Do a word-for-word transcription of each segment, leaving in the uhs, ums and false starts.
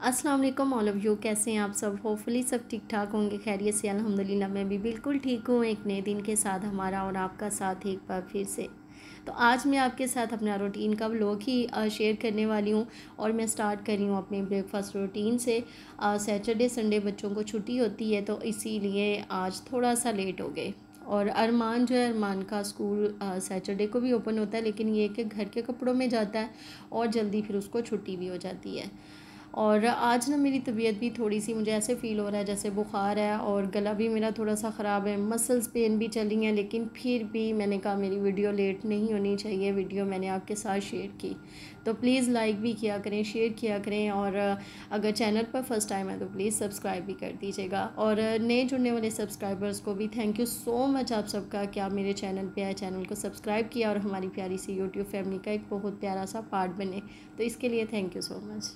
अस्सलाम वालेकुम all of you. कैसे हैं आप सब? होपफुली सब ठीक ठाक होंगे, खैरियत से। अल्हम्दुलिल्लाह मैं भी बिल्कुल ठीक हूँ। एक नए दिन के साथ हमारा और आपका साथ एक बार फिर से। तो आज मैं आपके साथ अपना रूटीन का व्लॉग ही शेयर करने वाली हूँ और मैं स्टार्ट कर रही हूँ अपने ब्रेकफास्ट रूटीन से। सैटरडे संडे बच्चों को छुट्टी होती है, तो इसीलिए आज थोड़ा सा लेट हो गए। और अरमान जो है, अरमान का स्कूल सैटरडे को भी ओपन होता है, लेकिन ये कि घर के कपड़ों में जाता है और जल्दी फिर उसको छुट्टी भी हो जाती है। और आज ना मेरी तबीयत भी थोड़ी सी, मुझे ऐसे फ़ील हो रहा है जैसे बुखार है और गला भी मेरा थोड़ा सा ख़राब है, मसल्स पेन भी चल रही हैं, लेकिन फिर भी मैंने कहा मेरी वीडियो लेट नहीं होनी चाहिए। वीडियो मैंने आपके साथ शेयर की, तो प्लीज़ लाइक भी किया करें, शेयर किया करें, और अगर चैनल पर फर्स्ट टाइम है तो प्लीज़ सब्सक्राइब भी कर दीजिएगा। और नए जुड़ने वाले सब्सक्राइबर्स को भी थैंक यू सो मच आप सबका कि आप मेरे चैनल पे आए, चैनल को सब्सक्राइब किया और हमारी प्यारी सी यूट्यूब फैमिली का एक बहुत प्यारा सा पार्ट बने, तो इसके लिए थैंक यू सो मच।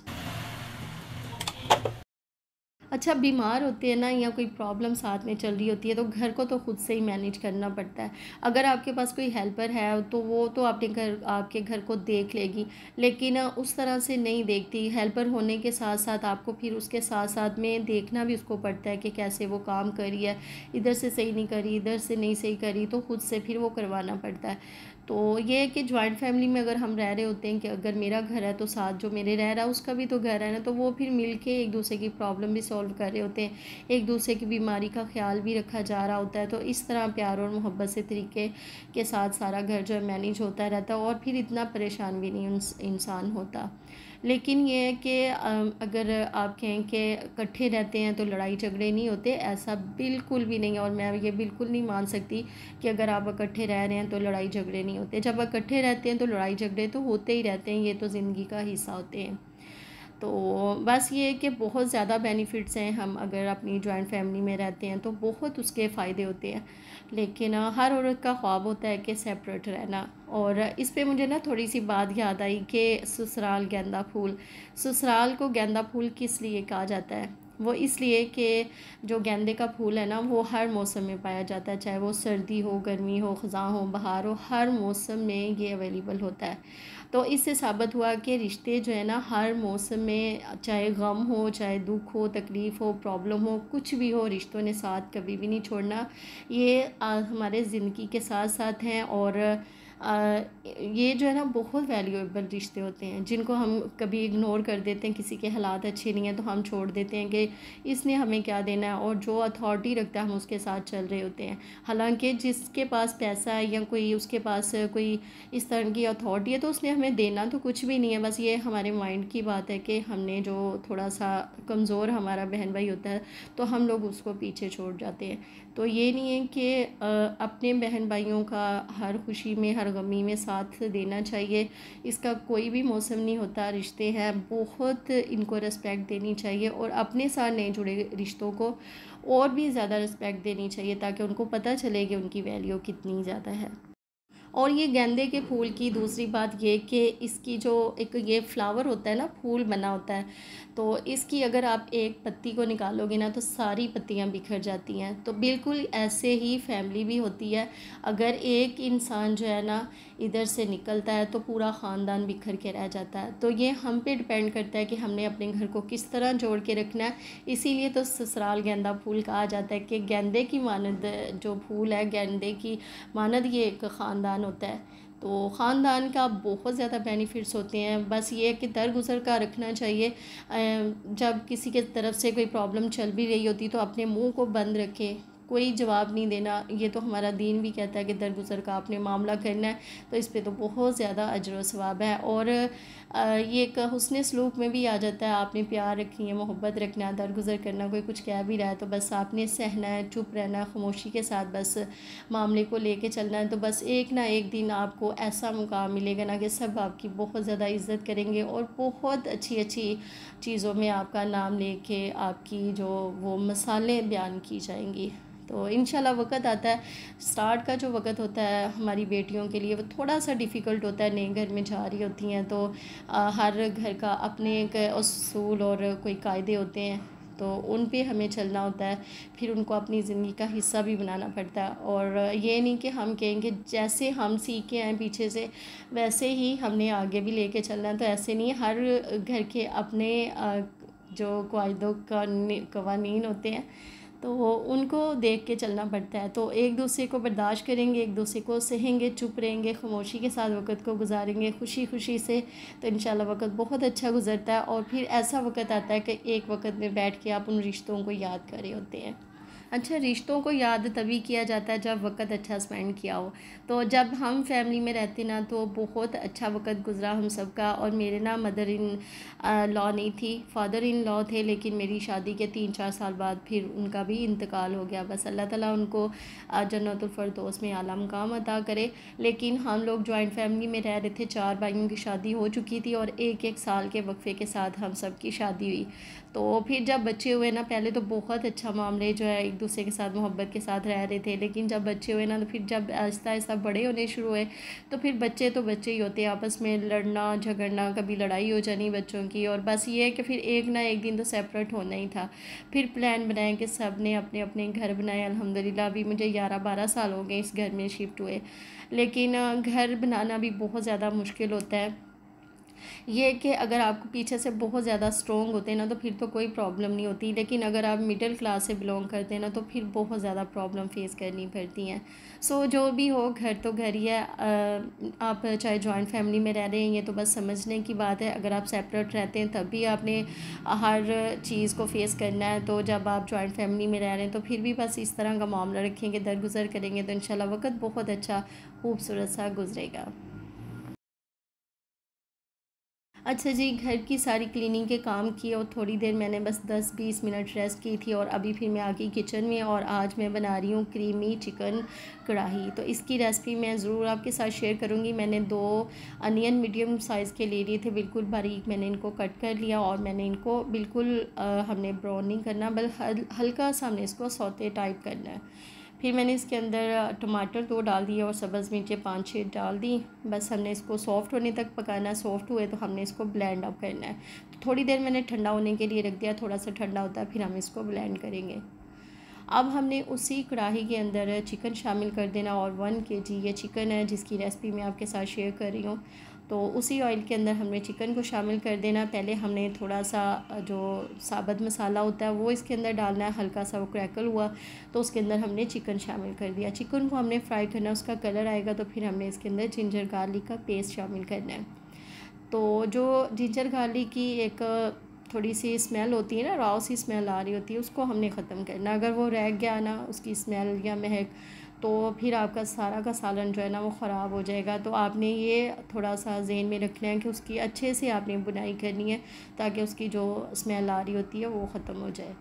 अच्छा, बीमार होते हैं ना या कोई प्रॉब्लम साथ में चल रही होती है, तो घर को तो ख़ुद से ही मैनेज करना पड़ता है। अगर आपके पास कोई हेल्पर है तो वो तो आपने घर आपके घर को देख लेगी, लेकिन उस तरह से नहीं देखती। हेल्पर होने के साथ साथ आपको फिर उसके साथ साथ में देखना भी उसको पड़ता है कि कैसे वो काम कर रही है, इधर से सही नहीं करी, इधर से नहीं सही करी, तो ख़ुद से फिर वो करवाना पड़ता है। तो ये है कि जॉइंट फैमिली में अगर हम रह रहे होते हैं कि अगर मेरा घर है तो साथ जो मेरे रह रहा है उसका भी तो घर है ना, तो वो फिर मिल के एक दूसरे की प्रॉब्लम भी सॉल्व कर रहे होते हैं, एक दूसरे की बीमारी का ख्याल भी रखा जा रहा होता है। तो इस तरह प्यार और मोहब्बत से तरीके के साथ सारा घर जो है मैनेज होता रहता है और फिर इतना परेशान भी नहीं इंसान होता। लेकिन ये है कि अगर आप कहें कि इकट्ठे रहते हैं तो लड़ाई झगड़े नहीं होते, ऐसा बिल्कुल भी नहीं है। और मैं ये बिल्कुल नहीं मान सकती कि अगर आप इकट्ठे रह रहे हैं तो लड़ाई झगड़े नहीं होते। जब इकट्ठे रहते हैं तो लड़ाई झगड़े तो होते ही रहते हैं, ये तो ज़िंदगी का हिस्सा होते हैं। तो बस ये है कि बहुत ज़्यादा बेनिफिट्स हैं, हम अगर अपनी जॉइंट फैमिली में रहते हैं तो बहुत उसके फ़ायदे होते हैं। लेकिन हर औरत का ख्वाब होता है कि सेपरेट रहना। और इस पे मुझे ना थोड़ी सी बात याद आई कि ससुराल गेंदा फूल, ससुराल को गेंदा फूल किस लिए कहा जाता है? वो इसलिए कि जो गेंदे का फूल है ना, वो हर मौसम में पाया जाता है, चाहे वो सर्दी हो, गर्मी हो, ख़ज़ां हो, बहार हो, हर मौसम में ये अवेलेबल होता है। तो इससे साबित हुआ कि रिश्ते जो है ना, हर मौसम में, चाहे गम हो, चाहे दुख हो, तकलीफ़ हो, प्रॉब्लम हो, कुछ भी हो, रिश्तों ने साथ कभी भी नहीं छोड़ना। ये आ, हमारे ज़िंदगी के साथ साथ हैं। और आ, ये जो है ना बहुत वैल्यूएबल रिश्ते होते हैं, जिनको हम कभी इग्नोर कर देते हैं। किसी के हालात अच्छे नहीं हैं तो हम छोड़ देते हैं कि इसने हमें क्या देना है, और जो अथॉरिटी रखता है हम उसके साथ चल रहे होते हैं। हालांकि जिसके पास पैसा है या कोई उसके पास कोई इस तरह की अथॉरिटी है तो उसने हमें देना तो कुछ भी नहीं है, बस ये हमारे माइंड की बात है कि हमने जो थोड़ा सा कमज़ोर हमारा बहन भाई होता है तो हम लोग उसको पीछे छोड़ जाते हैं। तो ये नहीं है कि अपने बहन भाइयों का हर खुशी में हर गमी में साथ देना चाहिए, इसका कोई भी मौसम नहीं होता। रिश्ते हैं, बहुत इनको रिस्पेक्ट देनी चाहिए और अपने साथ नहीं जुड़े रिश्तों को और भी ज़्यादा रिस्पेक्ट देनी चाहिए, ताकि उनको पता चले कि उनकी वैल्यू कितनी ज़्यादा है। और ये गेंदे के फूल की दूसरी बात ये कि इसकी जो एक ये फ्लावर होता है ना, फूल बना होता है, तो इसकी अगर आप एक पत्ती को निकालोगे ना तो सारी पत्तियां बिखर जाती हैं। तो बिल्कुल ऐसे ही फैमिली भी होती है, अगर एक इंसान जो है ना इधर से निकलता है तो पूरा ख़ानदान बिखर के रह जाता है। तो ये हम पे डिपेंड करता है कि हमने अपने घर को किस तरह जोड़ के रखना है। इसीलिए तो ससुराल गेंदा फूल कहा जाता है कि गेंदे की मानद जो फूल है, गेंदे की मानद ये एक ख़ानदान होता है। तो ख़ानदान का बहुत ज़्यादा बेनिफिट्स होते हैं। बस ये कि दरगुजर का रखना चाहिए। जब किसी के तरफ से कोई प्रॉब्लम चल भी रही होती तो अपने मुंह को बंद रखें, कोई जवाब नहीं देना। ये तो हमारा दीन भी कहता है कि दरगुजर का आपने मामला करना है, तो इस पे तो बहुत ज़्यादा अजर व सवाब है। और ये एक हुस्न सलूक में भी आ जाता है, आपने प्यार रखनी है, मोहब्बत रखना है, दरगुजर करना। कोई कुछ कह भी रहा है तो बस आपने सहना है, चुप रहना है, खामोशी के साथ बस मामले को लेके चलना है। तो बस एक ना एक दिन आपको ऐसा मुकाम मिलेगा ना कि सब आपकी बहुत ज़्यादा इज़्ज़त करेंगे और बहुत अच्छी अच्छी चीज़ों में आपका नाम लेके आपकी जो वो मिसालें बयान की जाएंगी। तो इंशाल्लाह वक़्त आता है, स्टार्ट का जो वक़्त होता है हमारी बेटियों के लिए वो थोड़ा सा डिफ़िकल्ट होता है। नए घर में जा रही होती हैं तो आ, हर घर का अपने एक उसूल और कोई कायदे होते हैं, तो उन पे हमें चलना होता है। फिर उनको अपनी ज़िंदगी का हिस्सा भी बनाना पड़ता है। और ये नहीं कि हम कहेंगे जैसे हम सीख के आए पीछे से वैसे ही हमने आगे भी लेके चलना है, तो ऐसे नहीं है। हर घर के अपने जो कायदों कवानीन होते हैं तो उनको देख के चलना पड़ता है। तो एक दूसरे को बर्दाश्त करेंगे, एक दूसरे को सहेंगे, चुप रहेंगे, खामोशी के साथ वक़्त को गुजारेंगे खुशी खुशी से, तो इंशाल्लाह वक़्त बहुत अच्छा गुजरता है। और फिर ऐसा वक़्त आता है कि एक वक़्त में बैठ के आप उन रिश्तों को याद कर रहे होते हैं। अच्छा, रिश्तों को याद तभी किया जाता है जब वक़्त अच्छा स्पेंड किया हो। तो जब हम फैमिली में रहते ना तो बहुत अच्छा वक़्त गुज़रा हम सब का। और मेरे ना मदर इन लॉ नहीं थी, फादर इन लॉ थे, लेकिन मेरी शादी के तीन चार साल बाद फिर उनका भी इंतकाल हो गया। बस अल्लाह ताला उनको जन्नतुल फ़िरदौस में आला मकाम अता करे। लेकिन हम लोग जॉइंट फैमिली में रह रहे थे, चार भाइयों की शादी हो चुकी थी और एक एक साल के वक्फे के साथ हम सब की शादी हुई। तो फिर जब बच्चे हुए ना, पहले तो बहुत अच्छा मामले जो है एक दूसरे के साथ मोहब्बत के साथ रह रहे थे, लेकिन जब बच्चे हुए ना तो फिर जब आहिस्ता आहिस्ता बड़े होने शुरू हुए तो फिर बच्चे तो बच्चे ही होते हैं, आपस में लड़ना झगड़ना, कभी लड़ाई हो जानी बच्चों की। और बस ये है कि फिर एक ना एक दिन तो सेपरेट होना ही था। फिर प्लान बनाए कि सब ने अपने अपने घर बनाए। अल्हम्दुलिल्लाह अभी मुझे ग्यारह बारह साल हो गए इस घर में शिफ्ट हुए, लेकिन घर बनाना भी बहुत ज़्यादा मुश्किल होता है। ये कि अगर आपको पीछे से बहुत ज़्यादा स्ट्रॉन्ग होते हैं ना तो फिर तो कोई प्रॉब्लम नहीं होती, लेकिन अगर आप मिडिल क्लास से बिलोंग करते हैं ना तो फिर बहुत ज़्यादा प्रॉब्लम फेस करनी पड़ती हैं। सो जो भी हो, घर तो घर ही है। आप चाहे जॉइंट फैमिली में रह रहे हैं, ये तो बस समझने की बात है। अगर आप सेपरेट रहते हैं तब भी आपने हर चीज़ को फेस करना है। तो जब आप जॉइंट फैमिली में रह रहे हैं तो फिर भी बस इस तरह का मामला रखेंगे, दरगुजर करेंगे तो इंशाल्लाह वक़्त बहुत अच्छा खूबसूरत सा गुजरेगा। अच्छा जी, घर की सारी क्लीनिंग के काम किए और थोड़ी देर मैंने बस दस बीस मिनट रेस्ट की थी और अभी फिर मैं आ गई किचन में और आज मैं बना रही हूँ क्रीमी चिकन कढ़ाई। तो इसकी रेसिपी मैं ज़रूर आपके साथ शेयर करूँगी। मैंने दो अनियन मीडियम साइज़ के ले लिए थे, बिल्कुल बारीक मैंने इनको कट कर लिया और मैंने इनको बिल्कुल आ, हमने ब्राउन नहीं करना, बल्कि हल्का सा हमने इसको सौते टाइप करना है। फिर मैंने इसके अंदर टमाटर दो डाल दिए और सब्ज़ मिर्चें पाँच छः डाल दी। बस हमने इसको सॉफ़्ट होने तक पकाना है। सॉफ़्ट हुए तो हमने इसको ब्लेंड अप करना है। तो थोड़ी देर मैंने ठंडा होने के लिए रख दिया, थोड़ा सा ठंडा होता है फिर हम इसको ब्लेंड करेंगे। अब हमने उसी कढ़ाई के अंदर चिकन शामिल कर देना और वन के जी ये चिकन है जिसकी रेसिपी मैं आपके साथ शेयर कर रही हूँ। तो उसी ऑयल के अंदर हमने चिकन को शामिल कर देना। पहले हमने थोड़ा सा जो साबुत मसाला होता है वो इसके अंदर डालना है। हल्का सा वो क्रैकल हुआ तो उसके अंदर हमने चिकन शामिल कर दिया। चिकन को हमने फ्राई करना, उसका कलर आएगा तो फिर हमने इसके अंदर जिंजर गार्लिक का पेस्ट शामिल करना है। तो जो जिंजर गार्लिक की एक थोड़ी सी स्मेल होती है ना, राव सी स्मेल आ रही होती है, उसको हमने ख़त्म करना। अगर वो रह गया ना उसकी स्मेल या महक, तो फिर आपका सारा का सालन जो है ना वो ख़राब हो जाएगा। तो आपने ये थोड़ा सा ज़हन में रखना है कि उसकी अच्छे से आपने बुनाई करनी है ताकि उसकी जो स्मेल आ रही होती है वो ख़त्म हो जाए।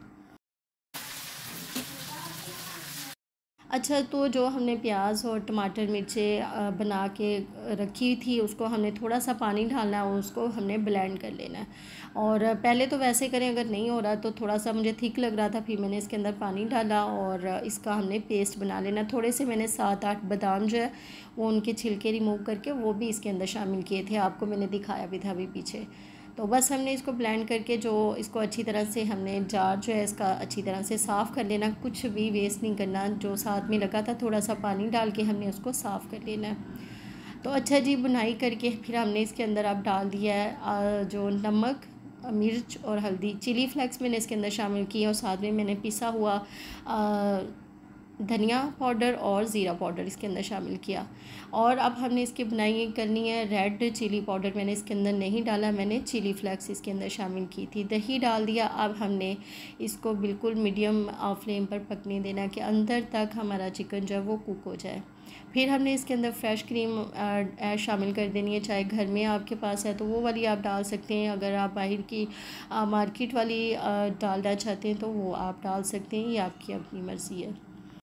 अच्छा, तो जो हमने प्याज और टमाटर मिर्चें बना के रखी थी उसको हमने थोड़ा सा पानी डालना है और उसको हमने ब्लेंड कर लेना है। और पहले तो वैसे करें, अगर नहीं हो रहा तो थोड़ा सा मुझे थिक लग रहा था, फिर मैंने इसके अंदर पानी डाला और इसका हमने पेस्ट बना लेना। थोड़े से मैंने सात आठ बादाम जो है वो उनके छिलके रिमूव करके वो भी इसके अंदर शामिल किए थे, आपको मैंने दिखाया भी था अभी पीछे। तो बस हमने इसको ब्लेंड करके जो इसको अच्छी तरह से हमने जार जो है इसका अच्छी तरह से साफ़ कर लेना, कुछ भी वेस्ट नहीं करना। जो साथ में लगा था थोड़ा सा पानी डाल के हमने उसको साफ़ कर लेना है। तो अच्छा जी, बुनाई करके फिर हमने इसके अंदर अब डाल दिया है जो नमक, मिर्च और हल्दी, चिली फ्लेक्स मैंने इसके अंदर शामिल की और साथ में मैंने पिसा हुआ आ, धनिया पाउडर और ज़ीरा पाउडर इसके अंदर शामिल किया। और अब हमने इसकी बुनाई करनी है। रेड चिली पाउडर मैंने इसके अंदर नहीं डाला, मैंने चिली फ्लेक्स इसके अंदर शामिल की थी। दही डाल दिया। अब हमने इसको बिल्कुल मीडियम फ्लेम पर पकने देना कि अंदर तक हमारा चिकन जो है वो कुक हो जाए। फिर हमने इसके अंदर फ्रेश क्रीम शामिल कर देनी है, चाहे घर में आपके पास है तो वो वाली आप डाल सकते हैं। अगर आप बाहर की आ, मार्केट वाली डालना चाहते हैं तो वो आप डाल सकते हैं, ये आपकी अपनी मर्ज़ी है।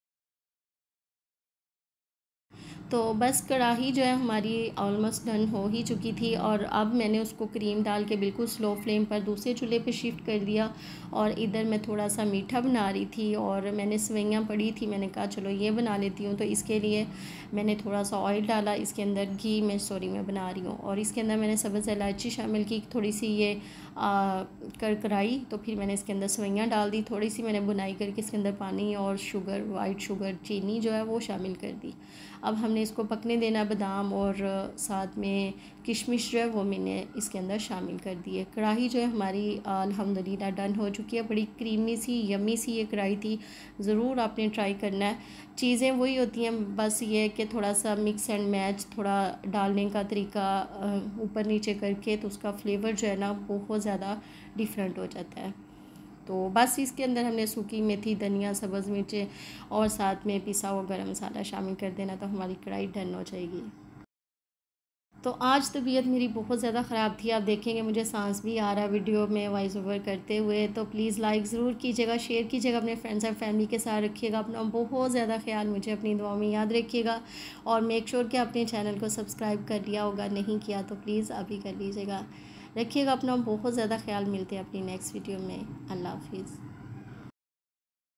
तो बस कढ़ाई जो है हमारी ऑलमोस्ट डन हो ही चुकी थी और अब मैंने उसको क्रीम डाल के बिल्कुल स्लो फ्लेम पर दूसरे चूल्हे पे शिफ्ट कर दिया। और इधर मैं थोड़ा सा मीठा बना रही थी और मैंने सेवइयाँ पड़ी थी, मैंने कहा चलो ये बना लेती हूँ। तो इसके लिए मैंने थोड़ा सा ऑयल डाला, इसके अंदर घी में सॉरी मैं बना रही हूँ और इसके अंदर मैंने सब्ज़ इलायची शामिल की, थोड़ी सी ये करकराई। तो फिर मैंने इसके अंदर सेवइयाँ डाल दी, थोड़ी सी मैंने बुनाई करके इसके अंदर पानी और शुगर, वाइट शुगर, चीनी जो है वो शामिल कर दी। अब हमने इसको पकने देना, बादाम और साथ में किशमिश जो है वो मैंने इसके अंदर शामिल कर दिए। कढ़ाई जो है हमारी अल्हम्दुलिल्लाह डन हो चुकी है। बड़ी क्रीमी सी यमी सी ये कढ़ाई थी, ज़रूर आपने ट्राई करना है। चीज़ें वही होती हैं, बस ये है कि थोड़ा सा मिक्स एंड मैच, थोड़ा डालने का तरीका ऊपर नीचे करके, तो उसका फ्लेवर जो है ना बहुत ज़्यादा डिफरेंट हो जाता है। तो बस इसके अंदर हमने सूखी मेथी, धनिया, सब्ज़ मिर्चें और साथ में पिसा हुआ गरम मसाला शामिल कर देना, तो हमारी कढ़ाई डन हो जाएगी। तो आज तबीयत मेरी बहुत ज़्यादा ख़राब थी, आप देखेंगे मुझे सांस भी आ रहा है वीडियो में वॉइस ओवर करते हुए। तो प्लीज़ लाइक ज़रूर कीजिएगा, शेयर कीजिएगा, अपने फ्रेंड्स एंड फैमिली के साथ रखिएगा अपना बहुत ज़्यादा ख्याल, मुझे अपनी दुआ में याद रखिएगा। और मेक श्योर कि अपने चैनल को सब्सक्राइब कर लिया होगा, नहीं किया तो प्लीज़ अभी कर लीजिएगा। रखिएगा अपना बहुत ज़्यादा ख्याल, मिलते हैं अपनी नेक्स्ट वीडियो में। अल्लाह हाफिज़।